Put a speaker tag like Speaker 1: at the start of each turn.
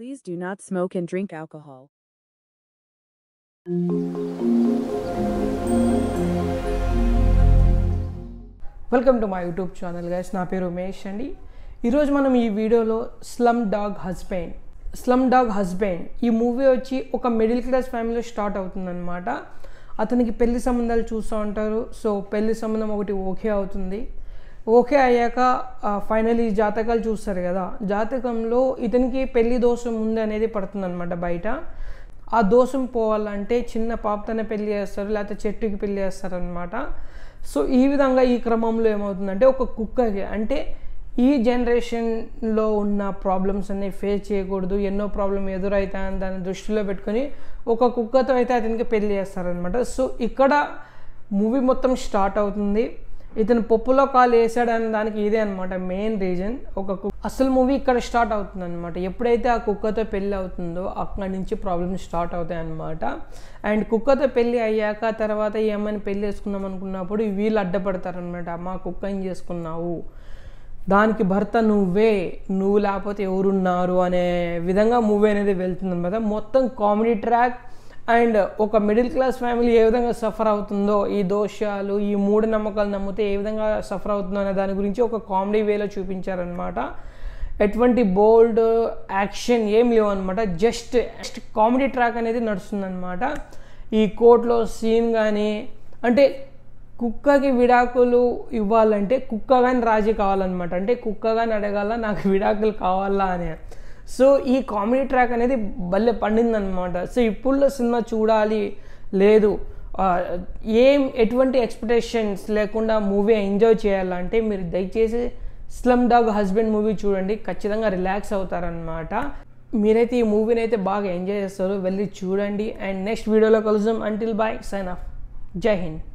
Speaker 1: Please do not smoke and drink alcohol.
Speaker 2: Welcome to my YouTube channel guys. నా పేరు ఉమేష్ అండి. ఈరోజు మనం ఈ వీడియోలో స్లమ్డాగ్ హస్బెండ్ ఈ మూవీ వచ్చి ఒక మిడిల్ క్లాస్ ఫ్యామిలీలో స్టార్ట్ అవుతుందన్నమాట. అతనికి పెళ్లి సంబంధాలు చూస్తూ ఉంటారు. సో పెళ్లి సంబంధం ఒకటి ఓకే అవుతుంది. ఓకే అయ్యాక ఫైనలీ జాతకాలు చూస్తారు కదా, జాతకంలో ఇతనికి పెళ్లి దోషం ఉంది అనేది పడుతుంది అనమాట బయట. ఆ దోషం పోవాలంటే చిన్న పాపతోనే పెళ్లి చేస్తారు, లేకపోతే చెట్టుకి పెళ్లి చేస్తారనమాట. సో ఈ విధంగా ఈ క్రమంలో ఏమవుతుందంటే ఒక కుక్కకి, అంటే ఈ జనరేషన్లో ఉన్న ప్రాబ్లమ్స్ అన్నీ ఫేస్ చేయకూడదు, ఎన్నో ప్రాబ్లం ఎదురవుతాయని దాన్ని దృష్టిలో పెట్టుకొని ఒక కుక్కతో అయితే అతనికి పెళ్లి చేస్తారనమాట. సో ఇక్కడ మూవీ మొత్తం స్టార్ట్ అవుతుంది. ఇతను పప్పులో కాలు వేసాడని దానికి ఇదే అనమాట మెయిన్ రీజన్. అసలు మూవీ ఇక్కడ స్టార్ట్ అవుతుంది అనమాట. ఎప్పుడైతే ఆ కుక్కతో పెళ్ళి అవుతుందో అక్కడి నుంచి ప్రాబ్లమ్స్ స్టార్ట్ అవుతాయి అన్నమాట. అండ్ కుక్కతో పెళ్ళి అయ్యాక తర్వాత ఈ అమ్మాయిని పెళ్ళి చేసుకుందాం అనుకున్నప్పుడు వీళ్ళు అడ్డపడతారనమాట. మా కుక్కని చేసుకున్నావు, దానికి భర్త నువ్వు లేకపోతే ఎవరున్నారు అనే విధంగా మూవీ అనేది వెళ్తుంది అనమాట. మొత్తం కామెడీ ట్రాక్. అండ్ ఒక మిడిల్ క్లాస్ ఫ్యామిలీ ఏ విధంగా సఫర్ అవుతుందో, ఈ దోషాలు, ఈ మూఢనమ్మకాలు నమ్మితే ఏ విధంగా సఫర్ అవుతుందో అనే దాని గురించి ఒక కామెడీ వేలో చూపించారనమాట. ఎటువంటి బోల్డ్ యాక్షన్ ఏం లేవు అనమాట. జస్ట్ కామెడీ ట్రాక్ అనేది నడుస్తుందన్నమాట. ఈ కోర్టులో సీన్ కానీ, అంటే కుక్కకి విడాకులు ఇవ్వాలంటే కుక్క కానీ రాజీ కావాలన్నమాట. అంటే కుక్క కానీ అడగాల నాకు విడాకులు కావాలా అని. సో ఈ కామెడీ ట్రాక్ అనేది భలే పండిందనమాట. సో ఇప్పుడు సినిమా చూడాలి లేదు, ఎటువంటి ఎక్స్పెక్టేషన్స్ లేకుండా మూవీ ఎంజాయ్ చేయాలంటే మీరు దయచేసి స్లమ్డాగ్ హస్బెండ్ మూవీ చూడండి, ఖచ్చితంగా రిలాక్స్ అవుతారనమాట. మీరైతే ఈ మూవీని అయితే బాగా ఎంజాయ్ చేస్తారు, వెళ్ళి చూడండి. అండ్ నెక్స్ట్ వీడియోలో కలుద్దాం. అంటిల్ బాయ్, సైన్ ఆఫ్, జై హింద్.